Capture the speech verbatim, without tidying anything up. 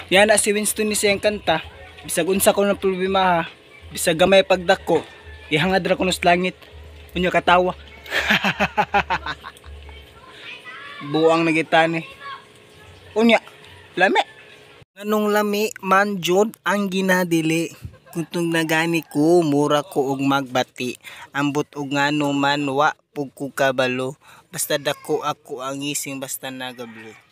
Yan na si Winston ni siyang kanta. Bisag unsa ko ng problema ha. Bisag gamay pagdako. Ihangad ra ko nos langit. Unya katawa. Buang nagitani. Unya, lami. Nganong lami man jud ang ginadili. Kuntong nagani ko, mura ko og magbati. Ambot og ngano man wa pug ko kabalo. Basta dako ako ang ising basta nagablo.